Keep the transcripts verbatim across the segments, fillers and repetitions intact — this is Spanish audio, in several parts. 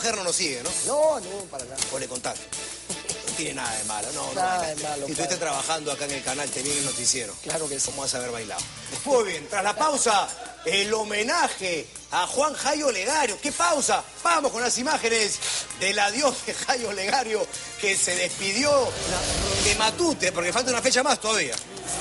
mujer no nos sigue, ¿no? No, no, para nada. O le contaste. No tiene nada de malo, no, Nada no. de malo, Si estuviste trabajando acá en el canal, te viene el noticiero. Claro que sí. ¿Cómo vas a haber bailado? Muy bien, tras la pausa, el homenaje a Juan Jayo Legario. ¿Qué pausa? Vamos con las imágenes del adiós de Jayo Legario, que se despidió de Matute, porque falta una fecha más todavía.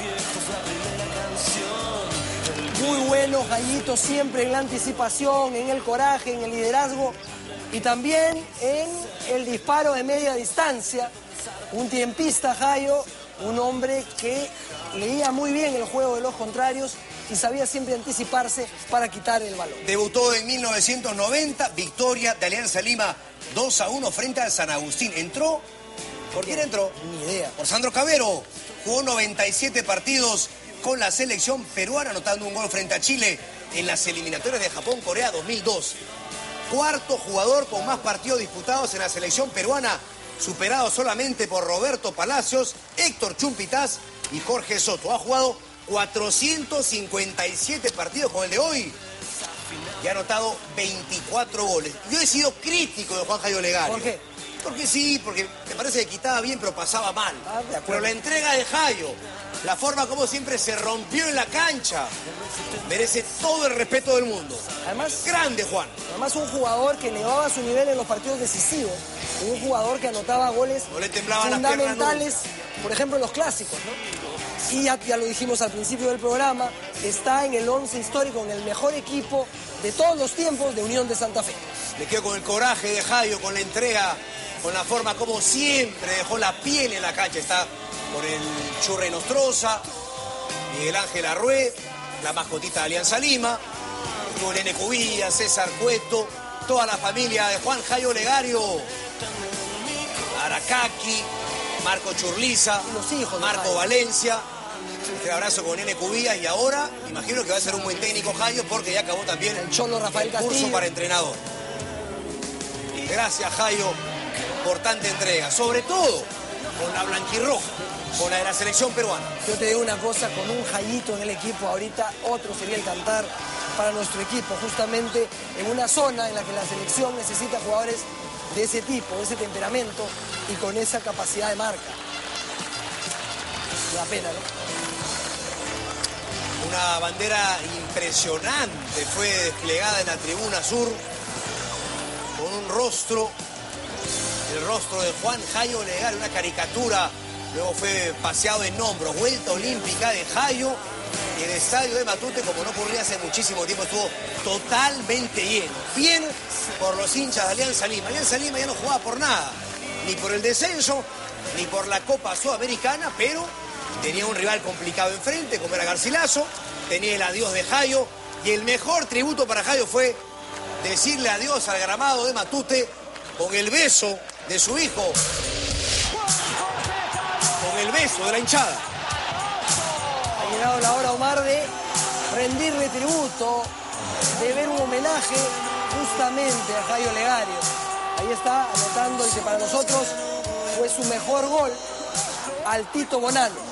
Muy bueno, Jayito, siempre en la anticipación, en el coraje, en el liderazgo y también en el disparo de media distancia. Un tiempista, Jayo, un hombre que leía muy bien el juego de los contrarios y sabía siempre anticiparse para quitar el balón. Debutó en mil novecientos noventa, victoria de Alianza Lima dos a uno frente al San Agustín. ¿Entró? ¿Por quién entró? Ni idea. Por Sandro Cavero. Jugó noventa y siete partidos con la selección peruana, anotando un gol frente a Chile en las eliminatorias de Japón-Corea dos mil dos. Cuarto jugador con más partidos disputados en la selección peruana, superado solamente por Roberto Palacios, Héctor Chumpitaz y Jorge Soto. Ha jugado cuatrocientos cincuenta y siete partidos con el de hoy y ha anotado veinticuatro goles. Yo he sido crítico de Juan Jayo Legario. ¿Por qué? Porque sí, porque me parece que quitaba bien, pero pasaba mal. Ah, de acuerdo. Pero la entrega de Jayo, la forma como siempre se rompió en la cancha, merece todo el respeto del mundo. Además, Grande, Juan. además un jugador que elevaba su nivel en los partidos decisivos. Un jugador que anotaba goles No le temblaban las piernas fundamentales, por ejemplo, en los clásicos, ¿no? Y ya, ya lo dijimos al principio del programa, está en el once histórico, en el mejor equipo de todos los tiempos de Unión de Santa Fe. Me quedo con el coraje de Jayo, con la entrega, con la forma como siempre dejó la piel en la cancha. Está con el Churre Nostroza, Miguel Ángel Arrué, la mascotita de Alianza Lima, con Nene Cubilla, César Cueto, toda la familia de Juan Jayo Legario, Aracaki, Marco Churliza, los hijos de Marco Jayo. Valencia. Un abrazo con Nene Cubilla y ahora imagino que va a ser un buen técnico Jayo porque ya acabó también El Cholo Rafael el curso Castillo. para entrenador. Gracias, Jayo, por tanta entrega, sobre todo con la blanquirroja, con la de la selección peruana. Yo te digo una cosa, con un Jayito en el equipo ahorita, otro sería el cantar para nuestro equipo, justamente en una zona en la que la selección necesita jugadores de ese tipo, de ese temperamento y con esa capacidad de marca. Da pena, ¿no? Una bandera impresionante fue desplegada en la tribuna sur con un rostro, el rostro de Juan Jayo Legario, una caricatura. Luego fue paseado en hombros, vuelta olímpica de Jayo. Y el estadio de Matute, como no ocurría hace muchísimo tiempo, estuvo totalmente lleno. Bien por los hinchas de Alianza Lima. Alianza Lima ya no jugaba por nada, ni por el descenso, ni por la Copa Sudamericana, pero tenía un rival complicado enfrente, como era Garcilaso, tenía el adiós de Jayo, y el mejor tributo para Jayo fue decirle adiós al gramado de Matute con el beso de su hijo, con el beso de la hinchada. Ha llegado la hora, Omar, de rendirle tributo, de ver un homenaje justamente a Jayo Legario. Ahí está, anotando el que para nosotros fue su mejor gol, al Tito Bonano.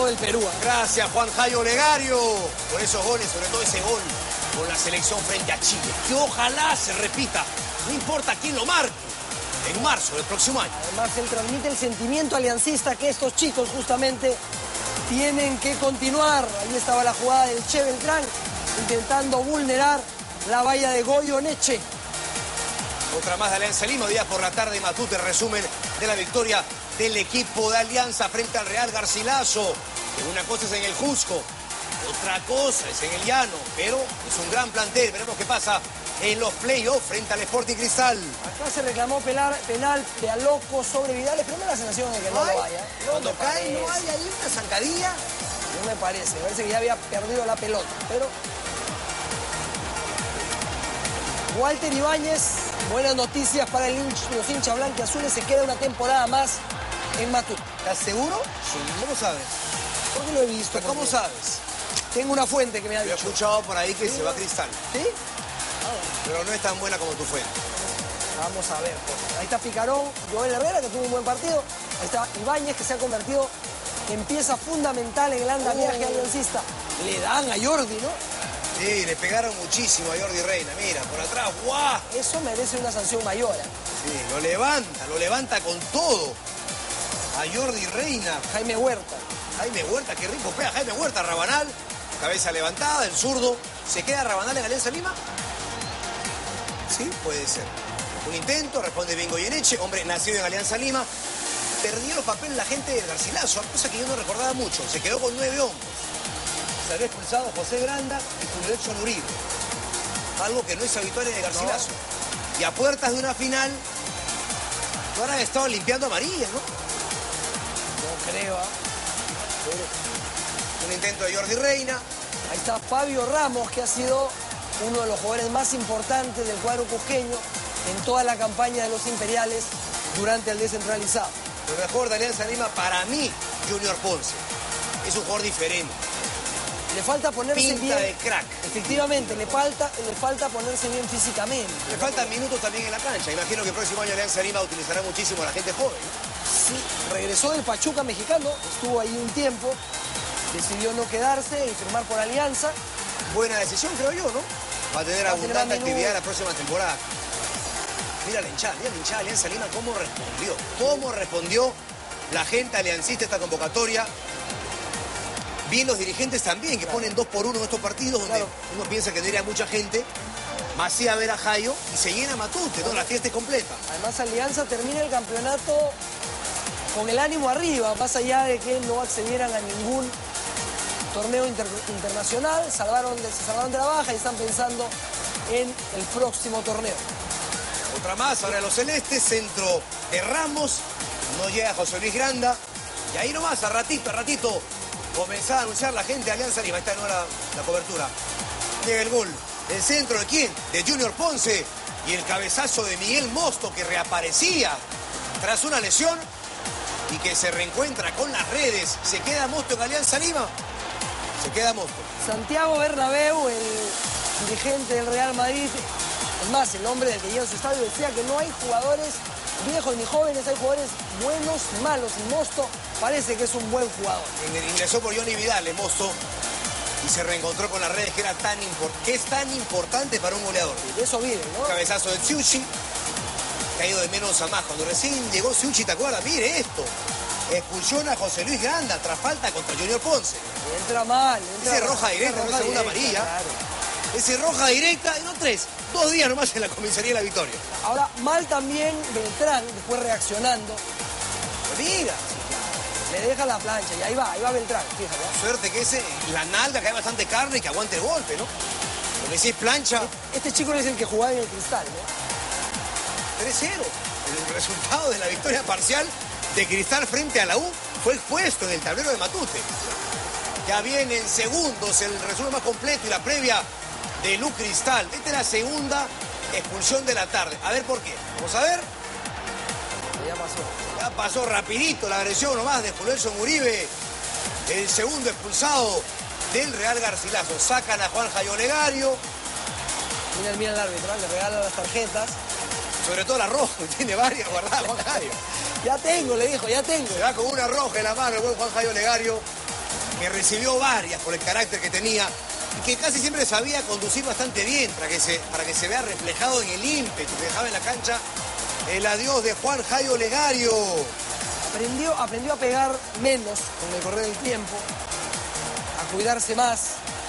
del Perú. ¿eh? Gracias, Juan Jairo Olegario, por esos goles, sobre todo ese gol con la selección frente a Chile. Que ojalá se repita, no importa quién lo marque, en marzo del próximo año. Además, él transmite el sentimiento aliancista que estos chicos justamente tienen que continuar. Ahí estaba la jugada del Che Beltrán, intentando vulnerar la valla de Goyeneche. Otra más de Alianza Lima, hoy día por la tarde, Matute, resumen de la victoria del equipo de Alianza frente al Real Garcilaso. Una cosa es en el Cusco, otra cosa es en el Llano, pero es un gran plantel. Veremos qué pasa en los playoffs frente al Sporting Cristal. Acá se reclamó penal, penal de Aloco sobre Vidales, pero me da la sensación de que no, no lo haya. No Cuando cae, no hay ahí una zancadilla. No me parece, me parece que ya había perdido la pelota, pero... Walter Ibáñez, buenas noticias para el hinch, los hinchas blanquiazules, se queda una temporada más en Matute. ¿Estás seguro? Sí. ¿Cómo sabes? Porque lo he visto. ¿Cómo porque... sabes? Tengo una fuente que me ha Yo he dicho. escuchado por ahí que ¿Sí? se va a Cristal. ¿Sí? Ah, bueno. Pero no es tan buena como tu fuente. Vamos a ver. Pues. Ahí está Picarón, Joel Herrera, que tuvo un buen partido. Ahí está Ibáñez, que se ha convertido en pieza fundamental en el andamiaje Oh. aliancista. Le dan a Jordi, ¿no? Sí, le pegaron muchísimo a Jordi Reina. Mira, por atrás, ¡guau! Eso merece una sanción mayor. ¿eh? Sí, lo levanta, lo levanta con todo. A Jordi Reina. Jaime Huerta. Jaime Huerta, qué rico pega Jaime Huerta. Rabanal, cabeza levantada, el zurdo. ¿Se queda Rabanal en Alianza Lima? Sí, puede ser. Un intento, responde bien Goyeneche, hombre nacido en Alianza Lima. Perdió los papeles la gente del Garcilaso, cosa que yo no recordaba mucho. Se quedó con nueve hombres. Se había expulsado José Granda y Julio Edson Uribe. Algo que no es habitual en el Garcilaso. No. Y a puertas de una final, tú ahora has estado limpiando amarillas, ¿no? No creo. ¿eh? Un intento de Jordi Reina. Ahí está Fabio Ramos, que ha sido uno de los jugadores más importantes del cuadro cusqueño en toda la campaña de los Imperiales durante el descentralizado. Lo mejor de Alianza Lima para mí, Junior Ponce. Es un jugador diferente. Le falta ponerse Pinta bien. de crack. Efectivamente, le falta, le falta ponerse bien físicamente. Le faltan minutos también en la cancha. Imagino que el próximo año Alianza Lima utilizará muchísimo a la gente joven. Sí, regresó del Pachuca mexicano, estuvo ahí un tiempo, decidió no quedarse y firmar por Alianza. Buena decisión, creo yo, ¿no? Va a tener Va a abundante tener actividad la próxima temporada. Mira la hinchada, mira la hinchada de Alianza Lima cómo respondió. Cómo respondió la gente aliancista a esta convocatoria. Bien los dirigentes también, que claro. ponen dos por uno en estos partidos donde claro. uno piensa que no iría mucha gente. Más sí a ver a Jayo y se llena Matute, ¿no? La fiesta es completa. Además, Alianza termina el campeonato con el ánimo arriba, más allá de que no accedieran a ningún torneo inter internacional, salvaron de, se salvaron de la baja y están pensando en el próximo torneo. Otra más, ahora los celestes, centro de Ramos, no llega José Luis Granda, y ahí nomás, a ratito, a ratito, comenzaba a anunciar la gente de Alianza Lima, está no la, la cobertura. Llega el gol, el centro de quién, de Junior Ponce, y el cabezazo de Miguel Mosto, que reaparecía tras una lesión, y que se reencuentra con las redes. ¿Se queda Mosto en Alianza Lima? Se queda Mosto. Santiago Bernabéu, el dirigente del Real Madrid, es más, el hombre del que llega a su estadio, decía que no hay jugadores viejos ni jóvenes, hay jugadores buenos y malos, y Mosto parece que es un buen jugador. Ingresó por Johnny Vidal, el Mosto, y se reencontró con las redes, que era tan que es tan importante para un goleador. De eso vive, ¿no? Cabezazo de Tsiuchi. Caído de menos a más. Cuando recién llegó Tsiuchi, ¿te acuerdas? Mire esto. Expulsión a José Luis Granda tras falta contra Junior Ponce. Entra mal. Entra Ese mal, roja directa, no es segunda amarilla. Claro. Ese roja directa, y no tres. Dos días nomás en la comisaría de la Victoria. Ahora, mal también Beltrán, después reaccionando. Mira. Le deja la plancha y ahí va, ahí va Beltrán, fíjate. Suerte que ese, la nalga, que hay bastante carne y que aguante el golpe, ¿no? Porque si es plancha... Este chico es el que jugaba en el Cristal, ¿no? tres cero. El resultado de la victoria parcial de Cristal frente a la U fue expuesto en el tablero de Matute. Ya viene en segundos el resumen más completo y la previa de Lu Cristal. Esta es la segunda expulsión de la tarde. A ver por qué. Vamos a ver. Ya pasó. Ya pasó rapidito la agresión nomás de Julio Edson Uribe. El segundo expulsado del Real Garcilaso. Sacan a Juan Jayo Olegario. Mira, mira el árbitro, le regala las tarjetas. Sobre todo la roja, tiene varias guardadas Juan Jayo. Ya tengo, le dijo, ya tengo. Se va con una roja en la mano el buen Juan Jayo Olegario. que recibió varias por el carácter que tenía y que casi siempre sabía conducir bastante bien para que se, para que se vea reflejado en el ímpetu que dejaba en la cancha el adiós de Juan Jairo Legario. Aprendió, aprendió a pegar menos con el correr del tiempo, a cuidarse más.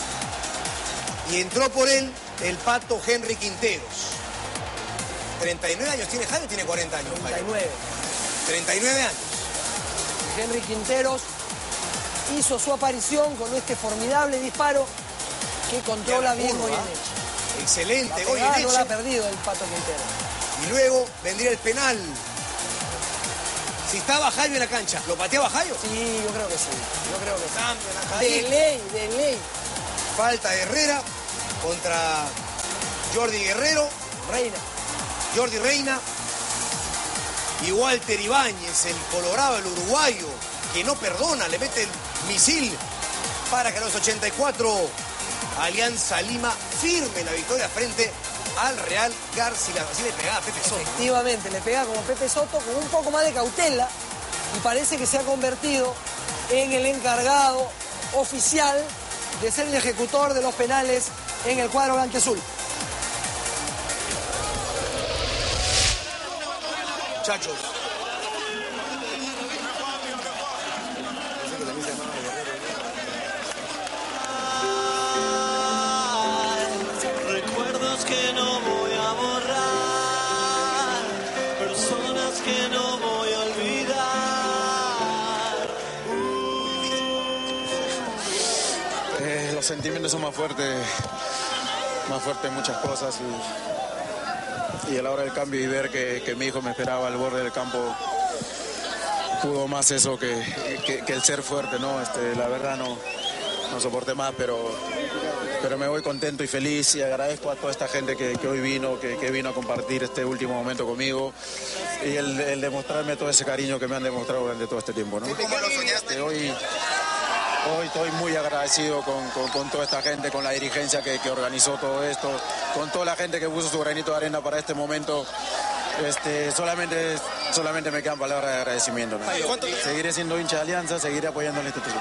Y entró por él el pato Henry Quinteros. treinta y nueve años tiene Jairo, tiene cuarenta años. treinta y nueve. treinta y nueve años. Henry Quinteros hizo su aparición con este formidable disparo que controla bien Goyeneche. Excelente, la pegada no la ha Goyeneche. perdido el pato Quinteros. Y luego vendría el penal. Si estaba Jairo en la cancha, ¿lo pateaba Jairo? Sí, yo creo que sí. Yo creo que sí. Cambian a De Jairo. ley, de ley. Falta de Herrera contra Jordi Guerrero, Reina. Jordi Reina y Walter Ibáñez, el colorado, el uruguayo, que no perdona, le mete el misil para que a los ochenta y cuatro Alianza Lima firme la victoria frente al Real Garcilaso. Así le pegaba a Pepe Soto. Efectivamente, le pega como Pepe Soto con un poco más de cautela y parece que se ha convertido en el encargado oficial de ser el ejecutor de los penales en el cuadro blanquiazul. Muchachos. Recuerdos que no voy a borrar, personas que no voy a olvidar. Eh, los sentimientos son más fuertes, más fuertes en muchas cosas y, y a la hora del cambio y ver que, que mi hijo me esperaba al borde del campo, pudo más eso que, que, que el ser fuerte, ¿no? Este, la verdad no, no soporté más, pero, pero me voy contento y feliz y agradezco a toda esta gente que, que hoy vino, que, que vino a compartir este último momento conmigo y el, el demostrarme todo ese cariño que me han demostrado durante todo este tiempo, ¿no? ¿Cómo lo soñaste? Hoy, hoy estoy muy agradecido con, con, con toda esta gente, con la dirigencia que, que organizó todo esto, con toda la gente que puso su granito de arena para este momento. Este, solamente, solamente me quedan palabras de agradecimiento, ¿no? Seguiré siendo hincha de Alianza, seguiré apoyando a la institución.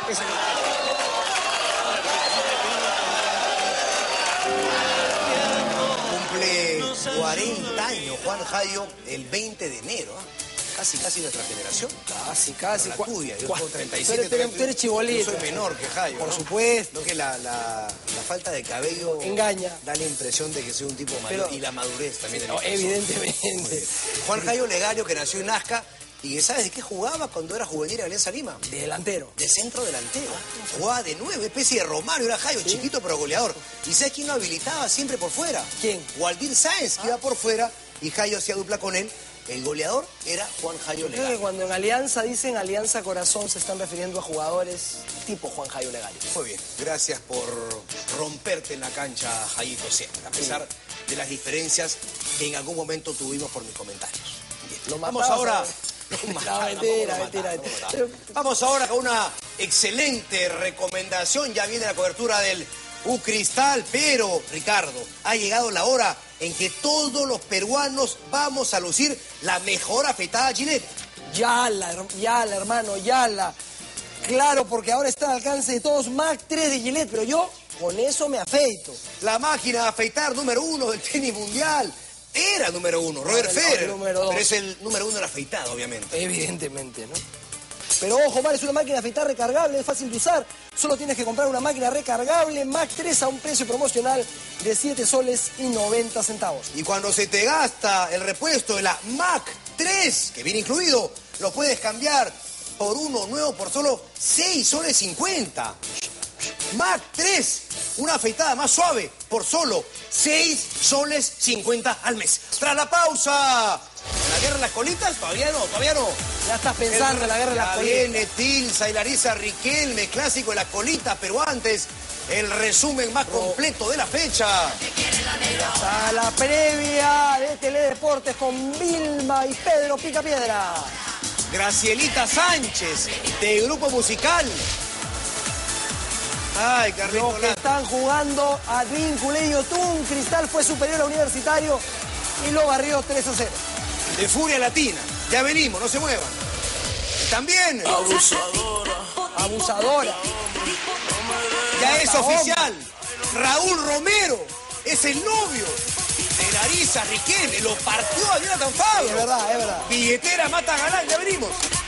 Cumple cuarenta años Juan Jairo el veinte de enero. ¿eh? Casi, casi nuestra generación. Casi, casi. La Cu- tuya, yo cu- tengo treinta y tú eres- siete. tú eres- tú eres chibolito. Yo soy menor que Jairo. Por ¿no? supuesto. No que la, la, la falta de cabello Engaña. da la impresión de que soy un tipo mayor. Pero- y la madurez también. de mi No, persona. evidentemente. Juan Jairo Legario, que nació en Nazca y que sabes de qué jugaba cuando era juvenil en Alianza Lima. De delantero. De centro delantero. Jugaba de nueve, especie de Romario, era Jairo, chiquito pero goleador. ¿Y sabes quién lo habilitaba siempre por fuera? ¿Quién? Waldir Sáenz, que iba por fuera y Jairo hacía dupla con él. El goleador era Juan Jairo Creo que Legario. cuando en Alianza dicen Alianza Corazón se están refiriendo a jugadores tipo Juan Jairo Legario. Muy bien, gracias por romperte en la cancha, Jaito, siempre, a pesar de las diferencias que en algún momento tuvimos por mis comentarios. Bien, Lo vamos matabas, ahora... ¿no? No, No, mataba, mentira, tampoco lo mentira, mataba, mentira. no mataba. Vamos ahora con una excelente recomendación. Ya viene la cobertura del U Cristal, pero, Ricardo, ha llegado la hora en que todos los peruanos vamos a lucir la mejor afeitada Gillette. Yala, her- yala, hermano, yala. Claro, porque ahora está al alcance de todos Mac tres de Gillette, pero yo con eso me afeito. La máquina de afeitar número uno del tenis mundial. Era número uno, Roger Ahora el- Federer. el número dos. Pero es el número uno del afeitado, obviamente. Evidentemente, ¿no? Pero ojo, vale, es una máquina de afeitar recargable, es fácil de usar. Solo tienes que comprar una máquina recargable Mac tres a un precio promocional de siete soles y noventa centavos. Y cuando se te gasta el repuesto de la Mac tres, que viene incluido, lo puedes cambiar por uno nuevo por solo seis soles cincuenta. Mac tres, una afeitada más suave por solo seis soles cincuenta al mes. Tras la pausa, ¿la guerra de las colitas? Todavía no, todavía no. Ya estás pensando en la guerra de las Ya colitas. viene Tilsa y Larisa Riquelme, clásico de las colitas, pero antes, el resumen más completo de la fecha. A la previa de Teledeportes con Vilma y Pedro Picapiedra. Gracielita Sánchez, de Grupo Musical. Ay, Carlitos Los que Lastra. están jugando a Advíncula y Yotun. Cristal fue superior a Universitario y lo barrió tres a cero. De Furia Latina. Ya venimos, no se muevan. También. Abusadora, abusadora. Ya es oficial. Raúl Romero es el novio de Larisa Riquelme. Lo partió a Jonathan Fabro. Es verdad, es verdad. Billetera mata galán, ya venimos.